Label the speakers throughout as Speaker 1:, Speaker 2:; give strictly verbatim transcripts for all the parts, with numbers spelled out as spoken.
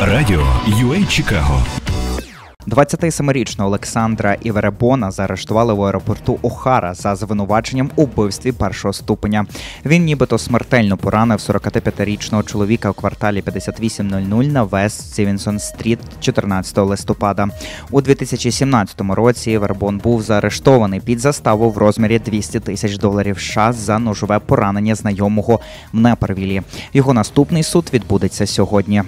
Speaker 1: Радіо ю ей Чикаго.
Speaker 2: двадцятисемирічного Олександра Іверебона заарештували в аеропорту Охара за звинуваченням у вбивстві першого ступеня. Він нібито смертельно поранив сорокап'ятирічного чоловіка в кварталі п'ятдесят вісім нуль нуль на Вест Стівенсон-стріт чотирнадцятого листопада. У дві тисячі сімнадцятому році Іверебон був заарештований під заставу в розмірі двісті тисяч доларів США за ножове поранення знайомого в Непервілі. Його наступний суд відбудеться сьогодні.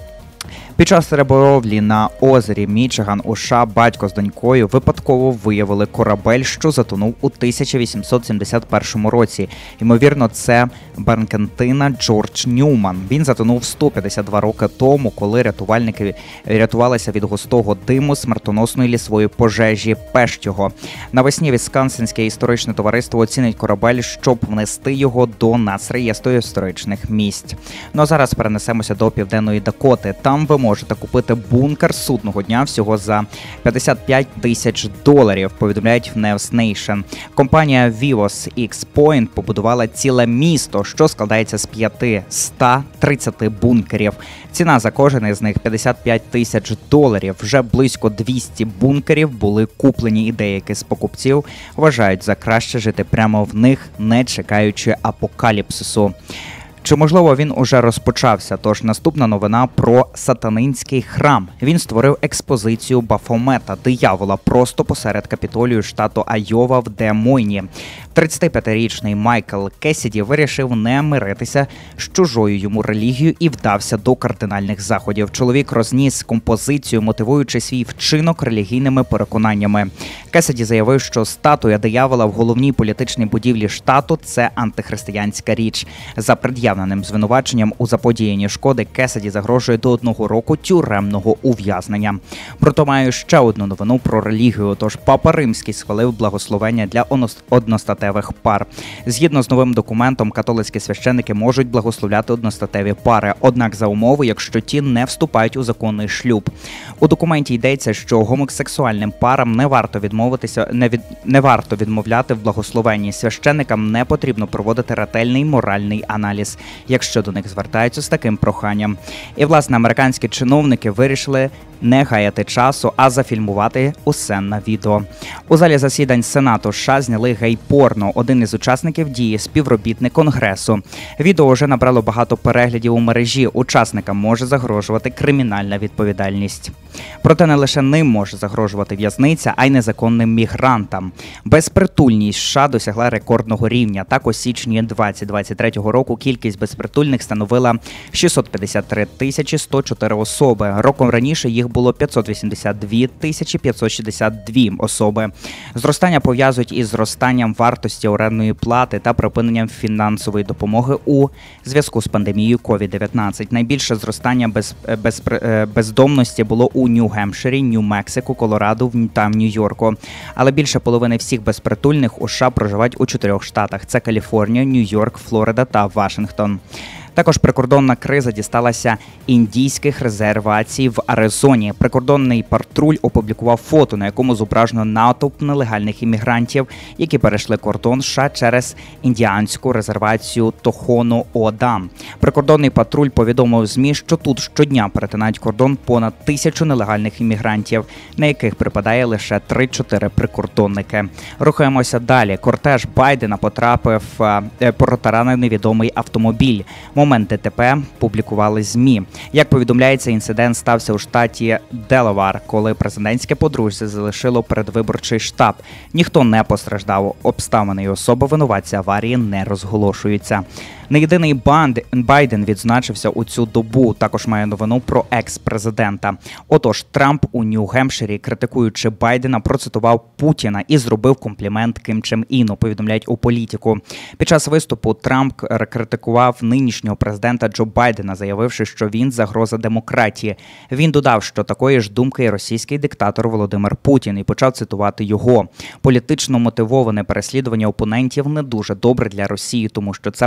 Speaker 2: Під час риболовлі на озері Мічиган у США батько з донькою випадково виявили корабель, що затонув у тисяча вісімсот сімдесят першому році. Ймовірно, це Беркентина Джордж Ньюман. Він затонув сто п'ятдесят два роки тому, коли рятувальники рятувалися від густого диму смертоносної лісової пожежі Пештього. Навесні Вісконсинське історичне товариство оцінить корабель, щоб внести його до нацреєстру історичних місць. Ну а зараз перенесемося до Південної Дакоти. Там ви можете купити бункер судного дня всього за п'ятдесят п'ять тисяч доларів, повідомляють в News Nation. Компанія Vivos X Point побудувала ціле місто, що складається з п'ятсот тридцять бункерів. Ціна за кожен із них п'ятдесят п'ять тисяч доларів. Вже близько двісті бункерів були куплені, і деякі з покупців вважають за краще жити прямо в них, не чекаючи апокаліпсису. Чи, можливо, він уже розпочався? Тож наступна новина про сатанинський храм. Він створив експозицію Бафомета, диявола, просто посеред Капітолію штату Айова в Де-Мойні. тридцятип'ятирічний Майкл Кесіді вирішив не миритися з чужою йому релігією і вдався до кардинальних заходів. Чоловік розніс композицію, мотивуючи свій вчинок релігійними переконаннями. Кесіді заявив, що статуя диявола в головній політичній будівлі штату – це антихристиянська річ. За пред'явленим звинуваченням у заподіянні шкоди Кесіді загрожує до одного року тюремного ув'язнення. Проте маю ще одну новину про релігію. Тож Папа Римський схвалив благословення для одностатевих пар. Згідно з новим документом, католицькі священники можуть благословляти одностатеві пари, однак за умови, якщо ті не вступають у законний шлюб. У документі йдеться, що гомосексуальним парам не варто відмовитися, не, від, не варто відмовляти в благословенні. Священникам не потрібно проводити ретельний моральний аналіз, якщо до них звертаються з таким проханням. І, власне, американські чиновники вирішили не гаяти часу, а зафільмувати усе на відео. У залі засідань Сенату США зняли гей-порно. Один із учасників дії – співробітник Конгресу. Відео вже набрало багато переглядів у мережі. Учасникам може загрожувати кримінальна відповідальність. Проте не лише ним може загрожувати в'язниця, а й незаконним мігрантам. Безпритульність США досягла рекордного рівня. Так, у січні двадцять двадцять третього року кількість безпритульних становила шістсот п'ятдесят три тисячі сто чотири особи. Роком раніше їх було п'ятсот вісімдесят дві тисячі п'ятсот шістдесят дві особи. Зростання пов'язують із зростанням вартості орендної плати та припиненням фінансової допомоги у зв'язку з пандемією ковід дев'ятнадцять. Найбільше зростання без, без, бездомності було у Нью-Гемпширі, Нью-Мексику, Колорадо та Нью-Йорку. Але більше половини всіх безпритульних у США проживають у чотирьох штатах. Це Каліфорнія, Нью-Йорк, Флорида та Вашингтон. Також прикордонна криза дісталася індійських резервацій в Аризоні. Прикордонний патруль опублікував фото, на якому зображено натовп нелегальних іммігрантів, які перейшли кордон США через індіанську резервацію Тохоно-Ода. Прикордонний патруль повідомив ЗМІ, що тут щодня перетинають кордон понад тисячу нелегальних іммігрантів, на яких припадає лише три-чотири прикордонники. Рухаємося далі. Кортеж Байдена потрапив протаранив невідомий автомобіль. Момент ДТП публікували ЗМІ. Як повідомляється, інцидент стався у штаті Делавар, коли президентське подружжя залишило передвиборчий штаб. Ніхто не постраждав. Обставини і особи винуватця аварії не розголошуються. Не єдиний Байден відзначився у цю добу. Також має новину про екс-президента. Отож, Трамп у Нью-Гемпширі, критикуючи Байдена, процитував Путіна і зробив комплімент Кім Чен Іну, повідомляють у Політику. Під час виступу Трамп критикував нинішнього президента Джо Байдена, заявивши, що він загроза демократії. Він додав, що такої ж думки і російський диктатор Володимир Путін, і почав цитувати його. Політично мотивоване переслідування опонентів не дуже добре для Росії, тому що це показує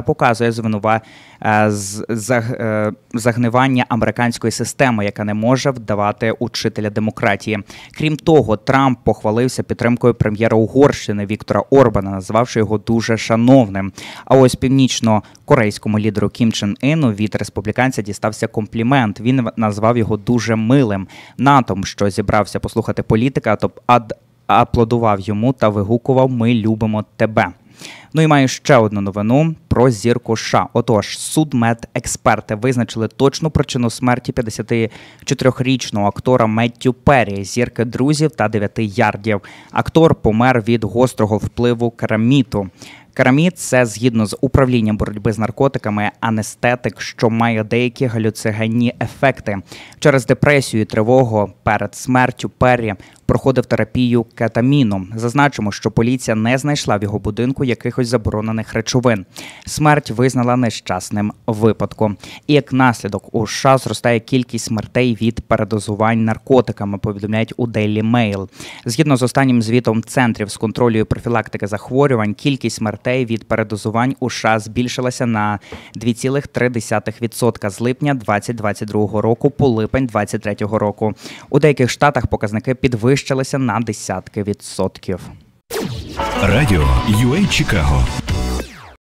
Speaker 2: означає звинува... з... заг... загнивання американської системи, яка не може вдавати учителя демократії. Крім того, Трамп похвалився підтримкою прем'єра Угорщини Віктора Орбана, назвавши його дуже шановним. А ось північно-корейському лідеру Кім Чен Іну від республіканця дістався комплімент. Він назвав його дуже милим. НАТО, що зібрався послухати політика, то ад... аплодував йому та вигукував «Ми любимо тебе». Ну і маю ще одну новину про зірку США. Отож, судмедексперти визначили точну причину смерті п'ятдесятичотирирічного актора Меттью Перрі, зірки «Друзів» та «Дев'яти ярдів». Актор помер від гострого впливу кераміту. Кераміт – це, згідно з управлінням боротьби з наркотиками, анестетик, що має деякі галюцигенні ефекти. Через депресію і тривогу перед смертю Перрі проходив терапію кетаміном. Зазначимо, що поліція не знайшла в його будинку якихось заборонених речовин. Смерть визнала нещасним випадком. І як наслідок у США зростає кількість смертей від передозувань наркотиками, повідомляють у Daily Mail. Згідно з останнім звітом Центрів з контролю і профілактики захворювань, кількість смертей від передозувань у США збільшилася на два цілих три десятих відсотка з липня двадцять двадцять другого року по липень двадцять третього року. У деяких штатах показники підвищилися на десятки відсотків.
Speaker 1: Радіо ю ей Чикаго.